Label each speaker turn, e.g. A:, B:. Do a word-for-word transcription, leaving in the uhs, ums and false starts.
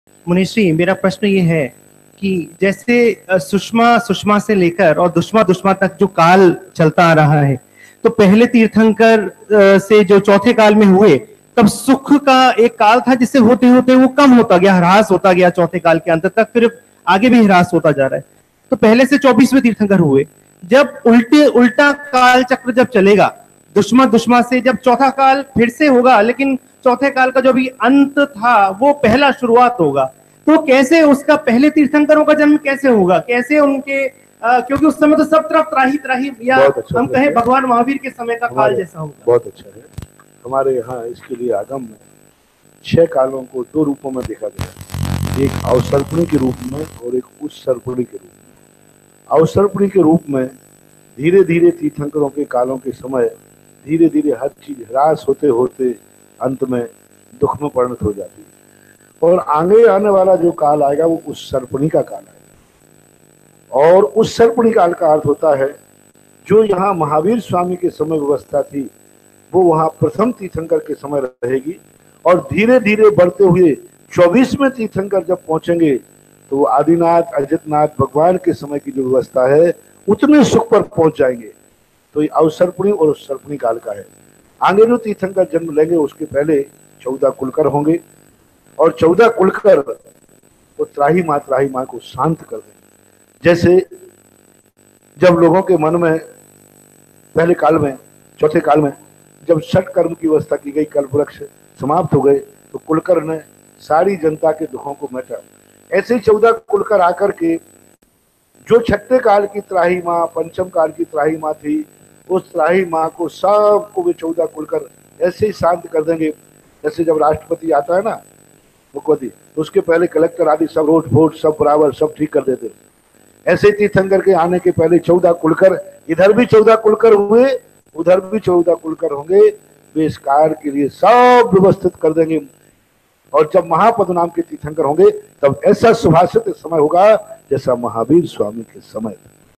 A: मुनिश्री, मेरा प्रश्न ये है कि जैसे सुषमा सुषमा से लेकर और दुष्मा दुष्मा तक जो काल चलता आ रहा है, तो पहले तीर्थंकर से जो चौथे काल में हुए, तब सुख का एक काल था जिससे होते होते वो कम होता गया, ह्रास होता गया चौथे काल के अंत तक, फिर आगे भी ह्रास होता जा रहा है। तो पहले से चौबीसवें तीर्थंकर हुए, जब उल्टे उल्टा काल चक्र जब चलेगा, दुष्मा दुष्मा से जब चौथा काल फिर से होगा, लेकिन चौथे काल का जो भी अंत था वो पहला शुरुआत होगा, तो कैसे उसका पहले तीर्थंकरों का जन्म कैसे होगा, कैसे उनके आ, क्योंकि उस समय तो सब तरफ त्राही त्राही, या अच्छा हम कहें भगवान महावीर के समय का काल जैसा होगा।
B: बहुत अच्छा है। हमारे यहाँ इसके लिए आगम में छह कालों को दो रूपों में देखा गया, एक अवसर्पणी के रूप में और एक उत्सर्पणी के रूप में। अवसर्पणी के रूप में धीरे धीरे तीर्थंकरों के कालों के समय धीरे धीरे हर चीज ह्रास होते होते अंत में दुख में परिणत हो जाती है, और आगे आने वाला जो काल आएगा वो उत्सर्पणी का काल है। और उत्सर्पणी काल का अर्थ होता है जो यहाँ महावीर स्वामी के समय व्यवस्था थी वो वहाँ प्रथम तीर्थंकर के समय रहेगी, और धीरे धीरे बढ़ते हुए चौबीसवें तीर्थंकर जब पहुंचेंगे तो वो आदिनाथ अजितनाथ भगवान के समय की जो व्यवस्था है उतने सुख पर पहुंच जाएंगे। तो ये अवसर्पणी और उत्सर्पणी काल का है। आगे जो तीर्थंकर जन्म लेंगे उसके पहले चौदह कुलकर होंगे, और चौदह कुलकर वो त्राही माँ त्राही माँ को शांत कर देंगे। जैसे जब लोगों के मन में पहले काल में चौथे काल में जब छठ कर्म की व्यवस्था की गई, कल्प वृक्ष समाप्त हो गए, तो कुलकर ने सारी जनता के दुखों को मेटा। ऐसे ही चौदह कुलकर आकर के जो छठे काल की त्राही माँ, पंचम काल की त्राही माँ थी, उस त्राही माँ को सबको वे चौदह कुलकर ऐसे ही शांत कर देंगे। जैसे जब राष्ट्रपति आता है ना मुख्यमंत्री, तो उसके पहले कलेक्टर आदि सब रोड फोट सब बराबर सब ठीक कर देते। ऐसे तीर्थंकर के आने के पहले चौदह कुलकर, इधर भी चौदह कुलकर हुए उधर भी चौदह कुलकर होंगे, वे इस कार्य के लिए सब व्यवस्थित कर देंगे। और जब महापद नाम के तीर्थंकर होंगे तब ऐसा सुभाषित समय होगा जैसा महावीर स्वामी के समय था।